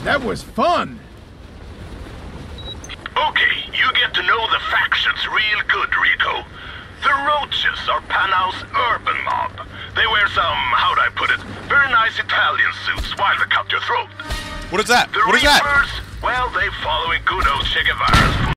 That was fun! Okay, you get to know the factions real good, Rico. The Roaches are Panau's urban mob. They wear some, how'd I put it, very nice Italian suits while they cut your throat. What is that? The What is that? Reapers, well, they follow in good old Che Guevara's